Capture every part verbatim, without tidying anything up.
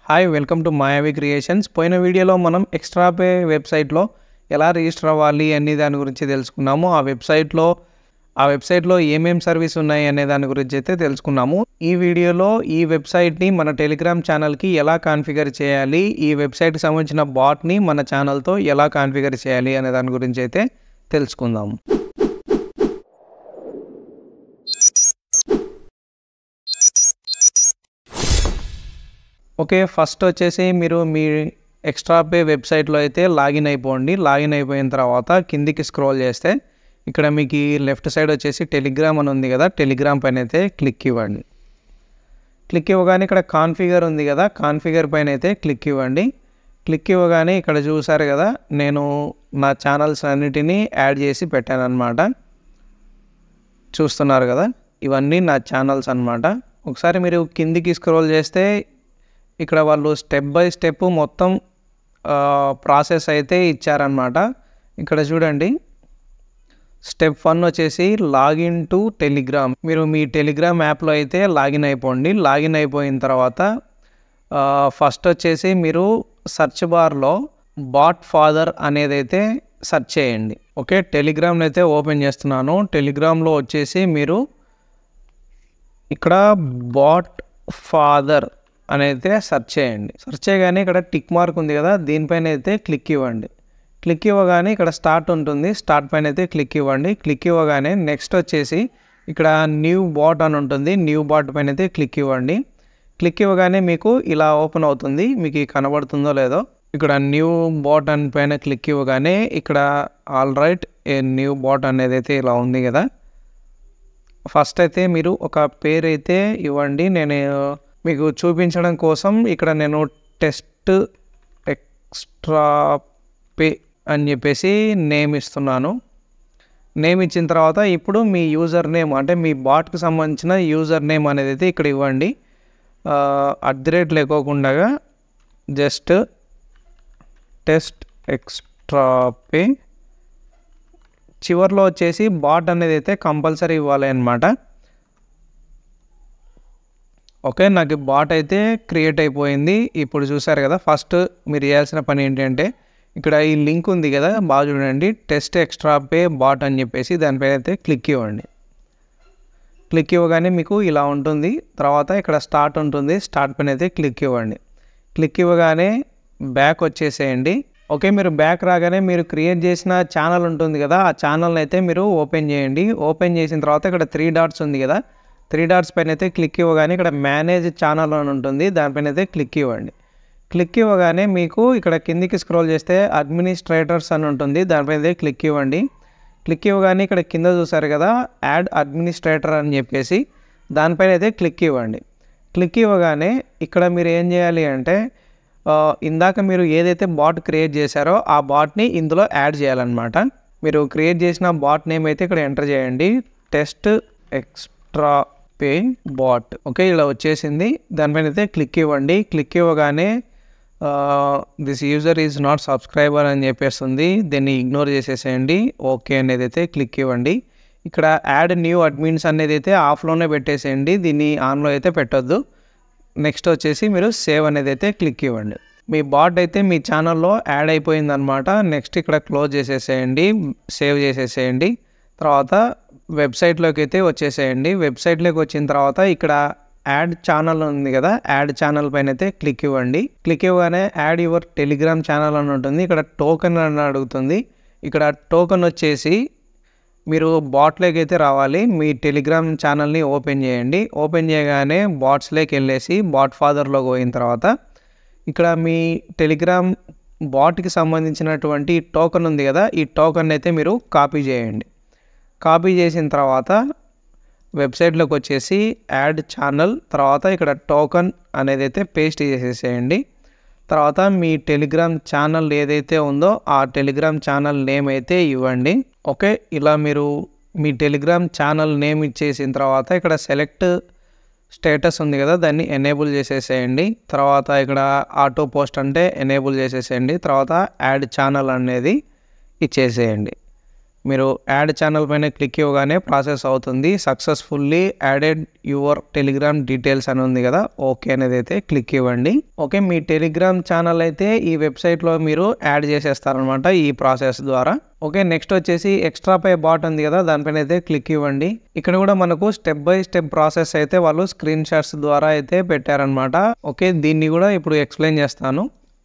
Hi welcome to Mayavi creations. పోయిన వీడియోలో మనం ఎక్స్ట్రాపే వెబ్సైట్లో ఎలా రిజిస్టర్ అవ్వాలి అనే దాని గురించి తెలుసుకున్నాము. ఆ వెబ్సైట్లో ఆ వెబ్సైట్లో ఏమేం సర్వీస్ ఉన్నాయి అనే దాని గురించి అయితే తెలుసుకున్నాము. ఈ వీడియోలో ఈ వెబ్సైట్ని మన టెలిగ్రామ్ ఛానల్కి ఎలా కాన్ఫిగర్ చేయాలి, ఈ వెబ్సైట్కి సంబంధించిన బాట్ని మన ఛానల్తో ఎలా కాన్ఫిగర్ చేయాలి అనే దాని గురించి అయితే తెలుసుకుందాము. ఓకే, ఫస్ట్ వచ్చేసి మీరు మీ ఎక్స్ట్రాపే వెబ్సైట్లో అయితే లాగిన్ అయిపోండి. లాగిన్ అయిపోయిన తర్వాత కిందికి స్క్రోల్ చేస్తే ఇక్కడ మీకు లెఫ్ట్ సైడ్ వచ్చేసి టెలిగ్రామ్ అని ఉంది కదా, టెలిగ్రామ్ పైన అయితే క్లిక్ ఇవ్వండి. క్లిక్ ఇవ్వగానే ఇక్కడ కాన్ఫిగర్ ఉంది కదా, కాన్ఫిగర్ పైన అయితే క్లిక్ ఇవ్వండి. క్లిక్ ఇవ్వగానే ఇక్కడ చూసారు కదా, నేను నా ఛానల్స్ అన్నిటినీ యాడ్ చేసి పెట్టాను అనమాట. చూస్తున్నారు కదా, ఇవన్నీ నా ఛానల్స్ అనమాట. ఒకసారి మీరు కిందికి స్క్రోల్ చేస్తే ఇక్కడ వాళ్ళు స్టెప్ బై స్టెప్ మొత్తం ప్రాసెస్ అయితే ఇచ్చారనమాట. ఇక్కడ చూడండి, స్టెప్ వన్ వచ్చేసి లాగిన్ టు టెలిగ్రామ్. మీరు మీ టెలిగ్రామ్ యాప్లో అయితే లాగిన్ అయిపోండి. లాగిన్ అయిపోయిన తర్వాత ఫస్ట్ వచ్చేసి మీరు సర్చ్ బార్లో బాట్ ఫాదర్ అనేది అయితే సెర్చ్ చేయండి. ఓకే, టెలిగ్రామ్ని అయితే ఓపెన్ చేస్తున్నాను. టెలిగ్రామ్లో వచ్చేసి మీరు ఇక్కడ బాట్ ఫాదర్ అనేది సెర్చ్ చేయండి. సెర్చ్ చేయగానే ఇక్కడ టిక్ మార్క్ ఉంది కదా, దీనిపైన అయితే క్లిక్ ఇవ్వండి. క్లిక్ ఇవ్వగానే ఇక్కడ స్టార్ట్ ఉంటుంది, స్టార్ట్ పైన అయితే క్లిక్ ఇవ్వండి. క్లిక్ ఇవ్వగానే నెక్స్ట్ వచ్చేసి ఇక్కడ న్యూ బాట్ అని ఉంటుంది, న్యూ బాట్ పైన అయితే క్లిక్ ఇవ్వండి. క్లిక్ ఇవ్వగానే మీకు ఇలా ఓపెన్ అవుతుంది, మీకు కనబడుతుందో లేదో. ఇక్కడ న్యూ బాట్ అని పైన క్లిక్ ఇవ్వగానే ఇక్కడ all right a new bot అనేది అయితే ఇలా ఉంది కదా. ఫస్ట్ అయితే మీరు ఒక పేరు అయితే ఇవ్వండి. నేను మీకు చూపించడం కోసం ఇక్కడ నేను టెస్ట్ ఎక్స్ట్రాపే అని చెప్పేసి నేమ్ ఇస్తున్నాను. నేమ్ ఇచ్చిన తర్వాత ఇప్పుడు మీ యూజర్ నేమ్ అంటే మీ బాట్కి సంబంధించిన యూజర్ నేమ్ అనేది అయితే ఇక్కడ ఇవ్వండి. అట్ ది రేట్ లేకోకుండా జస్ట్ టెస్ట్ ఎక్స్ట్రాపే. చివరిలో వచ్చేసి బాట్ అనేది అయితే కంపల్సరీ ఇవ్వాలి అన్నమాట. ఓకే, నాకు బాట్ అయితే క్రియేట్ అయిపోయింది. ఇప్పుడు చూసారు కదా, ఫస్ట్ మీరు చేయాల్సిన పని ఏంటంటే ఇక్కడ ఈ లింక్ ఉంది కదా, బాగా చూడండి, టెస్ట్ ఎక్స్ట్రాపే బాట్ అని చెప్పేసి దానిపైన అయితే క్లిక్ ఇవ్వండి. క్లిక్ ఇవ్వగానే మీకు ఇలా ఉంటుంది. తర్వాత ఇక్కడ స్టార్ట్ ఉంటుంది, స్టార్ట్ పైన అయితే క్లిక్ ఇవ్వండి. క్లిక్ ఇవ్వగానే బ్యాక్ వచ్చేసేయండి. ఓకే, మీరు బ్యాక్ రాగానే మీరు క్రియేట్ చేసిన ఛానల్ ఉంటుంది కదా, ఆ ఛానల్ని అయితే మీరు ఓపెన్ చేయండి. ఓపెన్ చేసిన తర్వాత ఇక్కడ త్రీ డాట్స్ ఉంది కదా, త్రీ డాట్స్ పైన అయితే క్లిక్ ఇవ్వగానే ఇక్కడ మేనేజ్ ఛానల్ అని ఉంటుంది, దానిపైన అయితే క్లిక్ ఇవ్వండి. క్లిక్ ఇవ్వగానే మీకు ఇక్కడ కిందికి స్క్రోల్ చేస్తే అడ్మినిస్ట్రేటర్స్ అని ఉంటుంది, దానిపైన అయితే క్లిక్ ఇవ్వండి. క్లిక్ ఇవ్వగానే ఇక్కడ కింద చూసారు కదా, యాడ్ అడ్మినిస్ట్రేటర్ అని చెప్పేసి దానిపైన అయితే క్లిక్ ఇవ్వండి. క్లిక్ ఇవ్వగానే ఇక్కడ మీరు ఏం చేయాలి అంటే ఇందాక మీరు ఏదైతే బాట్ క్రియేట్ చేశారో ఆ బాట్ని ఇందులో యాడ్ చేయాలన్నమాట. మీరు క్రియేట్ చేసిన బాట్ నేమ్ అయితే ఇక్కడ ఎంటర్ చేయండి, టెస్ట్ ఎక్స్ట్రాపే బాట్. ఓకే, ఇలా వచ్చేసింది. దానిపైన అయితే క్లిక్ ఇవ్వండి. క్లిక్ ఇవ్వగానే this user is not subscriber అని చెప్పేస్తుంది, దీన్ని ఇగ్నోర్ చేసేసేయండి. ఓకే అనేది అయితే క్లిక్ ఇవ్వండి. ఇక్కడ యాడ్ న్యూ అడ్మిన్స్ అనేది అయితే ఆఫ్లోనే పెట్టేసేయండి, దీన్ని ఆన్లో అయితే పెట్టొద్దు. నెక్స్ట్ వచ్చేసి మీరు సేవ్ అనేది అయితే క్లిక్ ఇవ్వండి. మీ బాట్ అయితే మీ ఛానల్లో యాడ్ అయిపోయింది అనమాట. నెక్స్ట్ ఇక్కడ క్లోజ్ చేసేసేయండి, సేవ్ చేసేసేయండి. తర్వాత వెబ్సైట్లోకి అయితే వచ్చేసేయండి. వెబ్సైట్లోకి వచ్చిన తర్వాత ఇక్కడ యాడ్ ఛానల్ ఉంది కదా, యాడ్ ఛానల్ పైన అయితే క్లిక్ ఇవ్వండి. క్లిక్ ఇవ్వగానే యాడ్ యువర్ టెలిగ్రామ్ ఛానల్ అని ఉంటుంది, ఇక్కడ టోకెన్ అని అడుగుతుంది. ఇక్కడ టోకెన్ వచ్చేసి మీరు బాట్లోకి అయితే రావాలి. మీ టెలిగ్రామ్ ఛానల్ని ఓపెన్ చేయండి. ఓపెన్ చేయగానే బాట్స్లోకి వెళ్ళేసి బాట్ ఫాదర్లోకి పోయిన తర్వాత ఇక్కడ మీ టెలిగ్రామ్ బాట్కి సంబంధించినటువంటి టోకెన్ ఉంది కదా, ఈ టోకెన్ అయితే మీరు కాపీ చేయండి. కాపీ చేసిన తర్వాత వెబ్సైట్లోకి వచ్చేసి యాడ్ ఛానల్, తర్వాత ఇక్కడ టోకెన్ అనేది అయితే పేస్ట్ చేసేసేయండి. తర్వాత మీ టెలిగ్రామ్ ఛానల్ ఏదైతే ఉందో ఆ టెలిగ్రామ్ ఛానల్ నేమ్ అయితే ఇవ్వండి. ఓకే, ఇలా మీరు మీ టెలిగ్రామ్ ఛానల్ నేమ్ ఇచ్చేసిన తర్వాత ఇక్కడ సెలెక్ట్ స్టేటస్ ఉంది కదా, దాన్ని ఎనేబుల్ చేసేసేయండి. తర్వాత ఇక్కడ ఆటో పోస్ట్ అంటే ఎనేబుల్ చేసేసేయండి. తర్వాత యాడ్ ఛానల్ అనేది ఇచ్చేసేయండి. మీరు యాడ్ ఛానల్ పైన క్లిక్ ఇవ్వగానే ప్రాసెస్ అవుతుంది. Successfully added your Telegram details అని ఉంది కదా, ఓకే అనేది అయితే క్లిక్ ఇవ్వండి. ఓకే, మీ టెలిగ్రామ్ ఛానల్ అయితే ఈ వెబ్సైట్లో మీరు యాడ్ చేసేస్తారనమాట ఈ ప్రాసెస్ ద్వారా. ఓకే, నెక్స్ట్ వచ్చేసి ఎక్స్ట్రాపే బాట్ ఉంది కదా, దానిపైన అయితే క్లిక్ ఇవ్వండి. ఇక్కడ కూడా మనకు స్టెప్ బై స్టెప్ ప్రాసెస్ అయితే వాళ్ళు స్క్రీన్ షాట్స్ ద్వారా అయితే పెట్టారనమాట. ఓకే, దీన్ని కూడా ఇప్పుడు ఎక్స్ప్లెయిన్ చేస్తాను.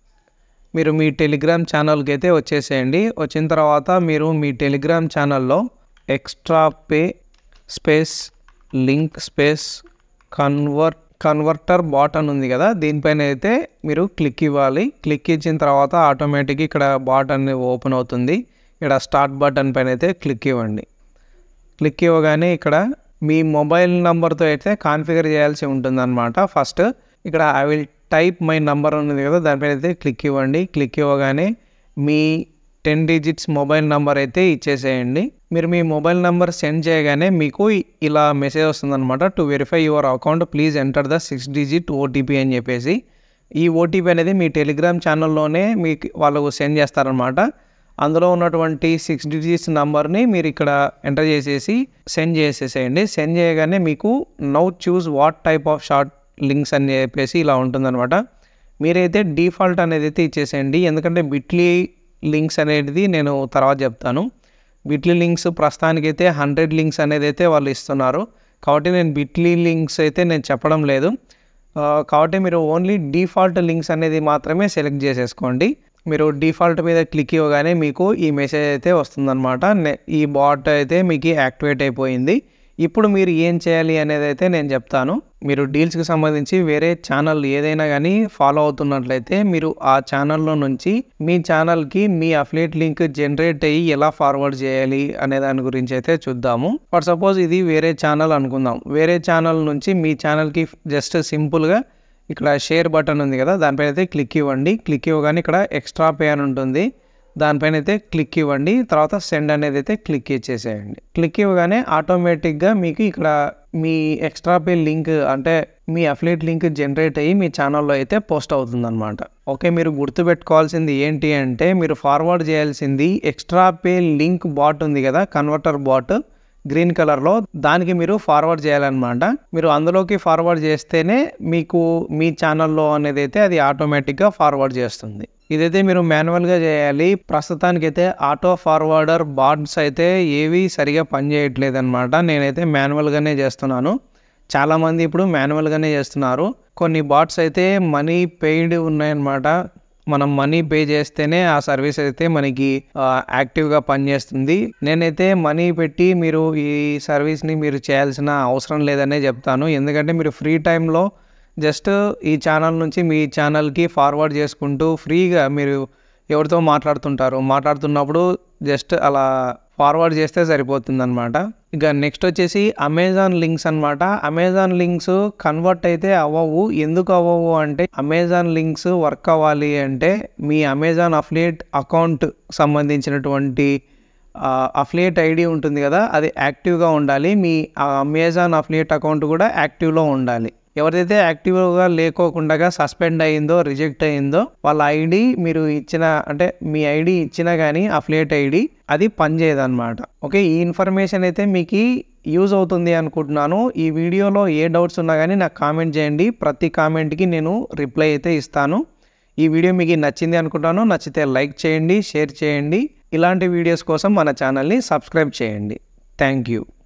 మీరు మీ టెలిగ్రామ్ ఛానల్కి అయితే వచ్చేసేయండి. వచ్చిన తర్వాత మీరు మీ టెలిగ్రామ్ ఛానల్లో ExtraPe space link space convert converter bot అని ఉంది కదా, దీనిపైన అయితే మీరు క్లిక్ ఇవ్వాలి. క్లిక్ ఇచ్చిన తర్వాత ఆటోమేటిక్గా ఇక్కడ బాట్ అనేది ఓపెన్ అవుతుంది. ఇక్కడ స్టార్ట్ బటన్ పైన అయితే క్లిక్ ఇవ్వండి. క్లిక్ ఇవ్వగానే ఇక్కడ మీ మొబైల్ నెంబర్తో అయితే కాన్ఫిగర్ చేయాల్సి ఉంటుందన్నమాట. ఫస్ట్ ఇక్కడ I will type my number ఉన్నది కదా, దానిపైన అయితే క్లిక్ ఇవ్వండి. క్లిక్ ఇవ్వగానే మీ టెన్ డిజిట్స్ మొబైల్ నెంబర్ అయితే ఇచ్చేసేయండి. మీరు మీ మొబైల్ నెంబర్ సెండ్ చేయగానే మీకు ఇలా మెసేజ్ వస్తుందన్నమాట. To verify your account please enter the six digit OTP అని చెప్పేసి. ఈ ఓటీపీ అనేది మీ టెలిగ్రామ్ ఛానల్లోనే మీకు వాళ్ళు సెండ్ చేస్తారనమాట. అందులో ఉన్నటువంటి సిక్స్ డిజిట్స్ నెంబర్ని మీరు ఇక్కడ ఎంటర్ చేసేసి సెండ్ చేసేసేయండి. సెండ్ చేయగానే మీకు now choose what type of short links అని చెప్పేసి ఇలా ఉంటుందన్నమాట. మీరైతే డిఫాల్ట్ అనేది అయితే ఇచ్చేసేయండి, ఎందుకంటే బిట్లీ లింక్స్ అనేది నేను తర్వాత చెప్తాను. బిట్లీ లింక్స్ ప్రస్తుతానికైతే హండ్రెడ్ లింక్స్ అనేది అయితే వాళ్ళు ఇస్తున్నారు, కాబట్టి నేను బిట్లీ లింక్స్ అయితే నేను చెప్పడం లేదు. కాబట్టి మీరు ఓన్లీ డిఫాల్ట్ లింక్స్ అనేది మాత్రమే సెలెక్ట్ చేసేసుకోండి. మీరు డిఫాల్ట్ మీద క్లిక్ ఇవ్వగానే మీకు ఈ మెసేజ్ అయితే వస్తుందన్నమాట. ఈ బాట్ అయితే మీకు యాక్టివేట్ అయిపోయింది. ఇప్పుడు మీరు ఏం చేయాలి అనేది అయితే నేను చెప్తాను. మీరు డీల్స్కి సంబంధించి వేరే ఛానల్ ఏదైనా కానీ ఫాలో అవుతున్నట్లయితే మీరు ఆ ఛానల్లో నుంచి మీ ఛానల్కి మీ అఫిలియేట్ లింక్ జనరేట్ అయ్యి ఎలా ఫార్వర్డ్ చేయాలి అనే దాని గురించి అయితే చూద్దాము. ఫర్ సపోజ్ ఇది వేరే ఛానల్ అనుకుందాం. వేరే ఛానల్ నుంచి మీ ఛానల్కి జస్ట్ సింపుల్గా ఇక్కడ షేర్ బటన్ ఉంది కదా, దానిపైన అయితే క్లిక్ ఇవ్వండి. క్లిక్ ఇవ్వగానే ఇక్కడ ఎక్స్ట్రా పే అని ఉంటుంది, దానిపైన అయితే క్లిక్ ఇవ్వండి. తర్వాత సెండ్ అనేది అయితే క్లిక్ ఇచ్చేసేయండి. క్లిక్ ఇవ్వగానే ఆటోమేటిక్గా మీకు ఇక్కడ మీ ఎక్స్ట్రా పే లింక్ అంటే మీ అఫిలియేట్ లింక్ జనరేట్ అయ్యి మీ ఛానల్లో అయితే పోస్ట్ అవుతుంది అనమాట. ఓకే, మీరు గుర్తుపెట్టుకోవాల్సింది ఏంటి అంటే మీరు ఫార్వర్డ్ చేయాల్సింది ఎక్స్ట్రా పే లింక్ బాట్ ఉంది కదా, కన్వర్టర్ బాట్ గ్రీన్ కలర్లో, దానికి మీరు ఫార్వర్డ్ చేయాలన్నమాట. మీరు అందులోకి ఫార్వర్డ్ చేస్తేనే మీకు మీ ఛానల్లో అనేది అయితే అది ఆటోమేటిక్గా ఫార్వర్డ్ చేస్తుంది. ఇదైతే మీరు మాన్యువల్గా చేయాలి. ప్రస్తుతానికైతే ఆటో ఫార్వర్డర్ బాట్స్ అయితే ఏవి సరిగా పనిచేయట్లేదు అనమాట. నేనైతే మాన్యువల్గానే చేస్తున్నాను. చాలామంది ఇప్పుడు మాన్యువల్గానే చేస్తున్నారు. కొన్ని బాట్స్ అయితే మనీ పెయిడ్ ఉన్నాయన్నమాట. మనం మనీ పే చేస్తేనే ఆ సర్వీస్ అయితే మనకి యాక్టివ్గా పనిచేస్తుంది. నేనైతే మనీ పెట్టి మీరు ఈ సర్వీస్ని మీరు చేయాల్సిన అవసరం లేదనే చెప్తాను. ఎందుకంటే మీరు ఫ్రీ టైంలో జస్ట్ ఈ ఛానల్ నుంచి మీ ఛానల్కి ఫార్వర్డ్ చేసుకుంటూ ఫ్రీగా మీరు ఎవరితో మాట్లాడుతుంటారు, మాట్లాడుతున్నప్పుడు జస్ట్ అలా ఫార్వర్డ్ చేస్తే సరిపోతుంది అనమాట. ఇక నెక్స్ట్ వచ్చేసి అమెజాన్ లింక్స్ అనమాట. అమెజాన్ లింక్స్ కన్వర్ట్ అయితే అవ్వవు. ఎందుకు అవ్వవు అంటే అమెజాన్ లింక్స్ వర్క్ అవ్వాలి అంటే మీ అమెజాన్ అఫిలియేట్ అకౌంట్ సంబంధించినటువంటి అఫిలియేట్ ఐడి ఉంటుంది కదా, అది యాక్టివ్గా ఉండాలి. మీ అమెజాన్ అఫిలియేట్ అకౌంట్ కూడా యాక్టివ్లో ఉండాలి. ఎవరైతే యాక్టివ్గా లేకోకుండా సస్పెండ్ అయ్యిందో రిజెక్ట్ అయ్యిందో వాళ్ళ ఐడి మీరు ఇచ్చిన అంటే మీ ఐడి ఇచ్చినా కానీ అఫిలియేట్ ఐడి అది పనిచేయదన్నమాట. ఓకే, ఈ ఇన్ఫర్మేషన్ అయితే మీకు యూజ్ అవుతుంది అనుకుంటున్నాను. ఈ వీడియోలో ఏ డౌట్స్ ఉన్నా కానీ నాకు కామెంట్ చేయండి. ప్రతి కామెంట్కి నేను రిప్లై అయితే ఇస్తాను. ఈ వీడియో మీకు నచ్చింది అనుకుంటాను. నచ్చితే లైక్ చేయండి, షేర్ చేయండి. ఇలాంటి వీడియోస్ కోసం మన ఛానల్ని సబ్స్క్రైబ్ చేయండి. Thank you.